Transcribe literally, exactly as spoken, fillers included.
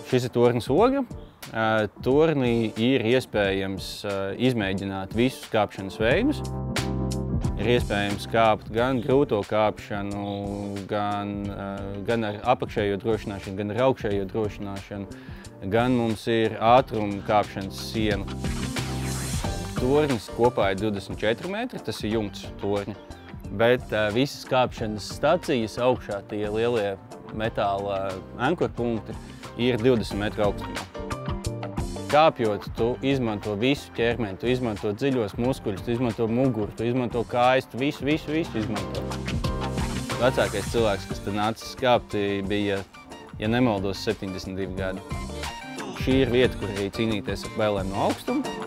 Šis ir tornis oga. Tornī ir iespējams izmēģināt visus kāpšanas veidus. Ir iespējams kāpt gan grūto kāpšanu, gan, gan ar apakšējo drošināšanu, gan ar augšējo drošināšanu, gan mums ir ātruma kāpšanas siena. Tornis kopā ir divdesmit četri metri, tas ir jumts torņa, bet visas kāpšanas stacijas augšā, tie lielie metāla ankorpunkti, ir divdesmit metru augstumā. Kāpjot, tu izmanto visu ķermeni, tu izmanto dziļos muskuļus, tu izmanto muguru, tu izmanto kājas, tu visu, visu, visu izmanto. Vecākais cilvēks, kas te nācis kāpt, bija, ja nemaldos, septiņdesmit divi gadi. Šī ir vieta, kur arī cīnīties ar bailēm no augstuma.